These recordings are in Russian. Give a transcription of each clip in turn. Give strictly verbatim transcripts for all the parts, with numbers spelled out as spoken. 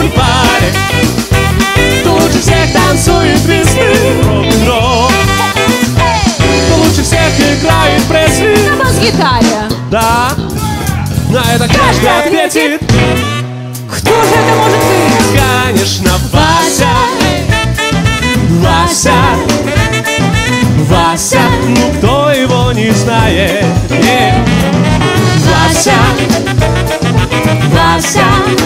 паре. Лучше всех танцует весны рок-н-ролл. Лучше всех играет Пресли. На бас-гитаре. Да, на это каждый ответит. Кто же это может быть? Конечно, Вася. Вася. Вася, ну кто его не знает? Yeah. Вася. Вася.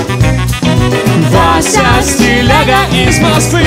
Вася, стиляга из Москвы.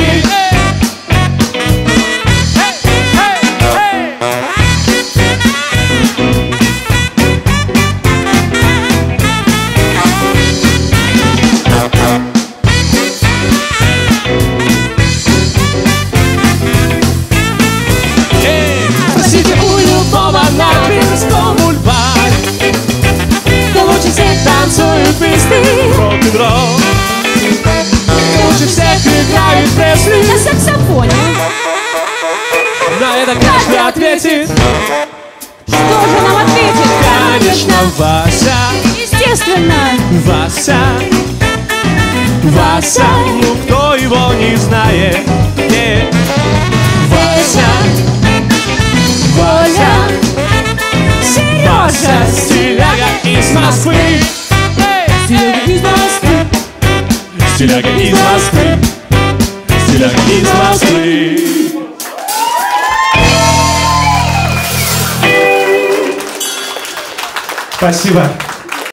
Спросите у любого на Тверском бульваре, кто лучше всех танцует весны рок-н-ролл. Лучше всех играет Пресли. На саксофоне. На это каждый ответит. Что же нам ответит? Конечно, Вася. Естественно. Вася. Вася, ну кто его не знает? Yeah. Вася. Вася. Вася, стиляга из Москвы. Стиляга из Москвы. Стиляга из Москвы. Стиляга из Москвы. Спасибо.